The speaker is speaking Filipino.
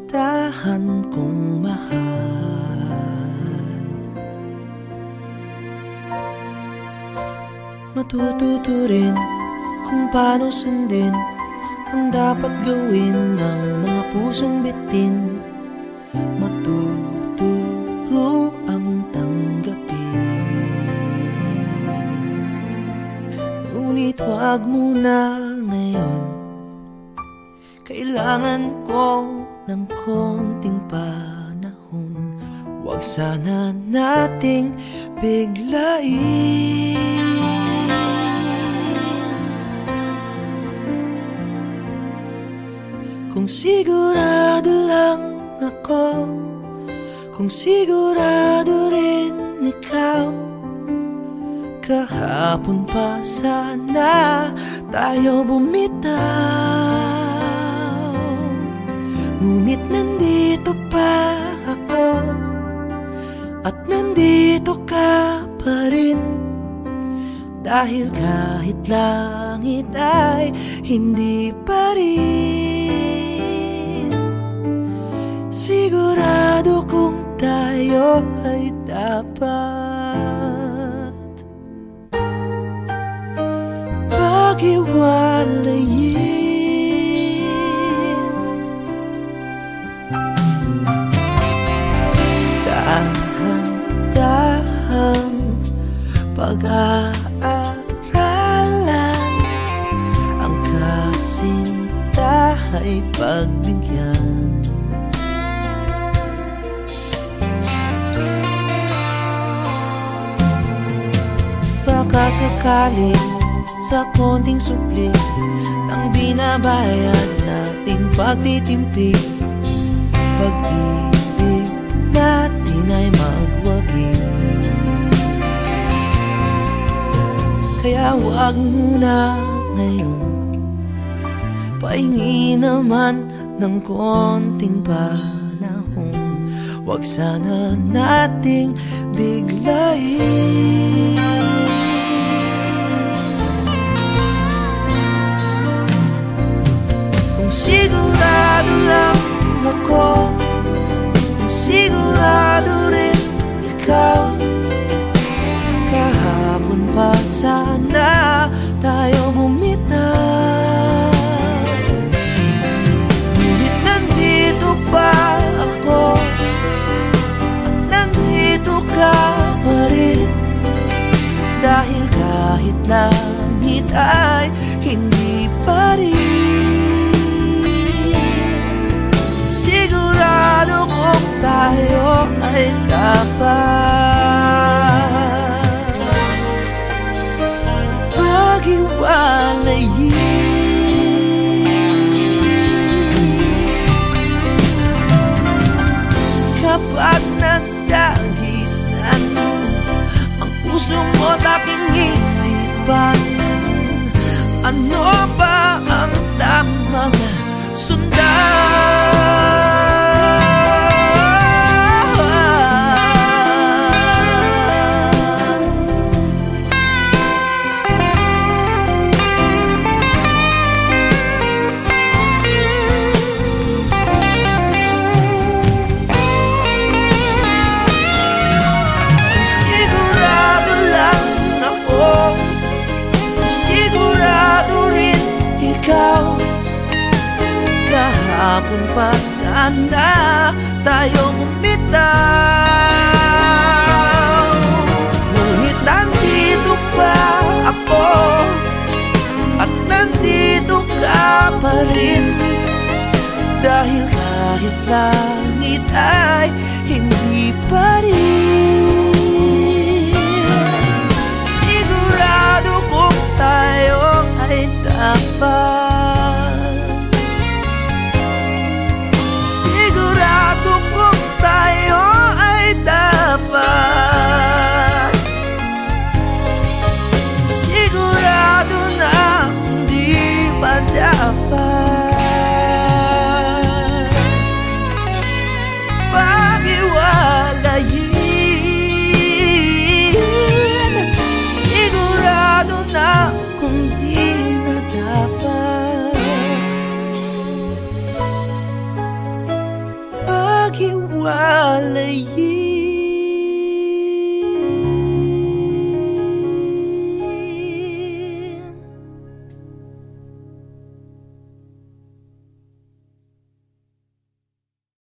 kasintahan kong mahal. Matututo rin kung paano sundin ang dapat gawin ng mga pusong bitin. Matuturo ang tanggapin, ngunit wag muna ngayon. Kailangan ko ng konting panahon. Wag sana nating biglain. Kung sigurado lang ako, kung sigurado rin ikaw, kahapon pa sana tayo bumitaw. Ngunit nandito pa ako, at nandito ka pa rin, dahil kahit langit ay hindi pa rin. Sigurado kung tayo ay dapat paghiwalayin. Dahan-dahang pag-aaralan, ang kasinta ay pagbigyan. Baka sakali sa konting supli ng binabayad nating pagtitimpi, pag-ibig natin ay magwagi. Kaya wag muna ngayon, pahingi naman ng konting panahon. Wag sana nating biglain. Kung sigurado lang ako, kung sigurado rin ikaw, kahapon pa sana tayo bumitaw. Ngunit nandito pa ako, at nandito ka pa rin, dahil kahit langit ay hindi pa rin. Sigurado kung tayo ay dapat paghiwalayin. Kapag nagdahisan ang puso mo't aking isipan, ano ba ang tamang sundan? Kahapon pa sana tayo bumitaw. Ngunit nandito pa ako, at nandito ka pa rin, dahil kahit langit ay hindi pa rin. Sigurado kung tayo ay dapat sigurado na hindi pa dapat paghiwalayin. Sigurado na kung di na dapat malayo.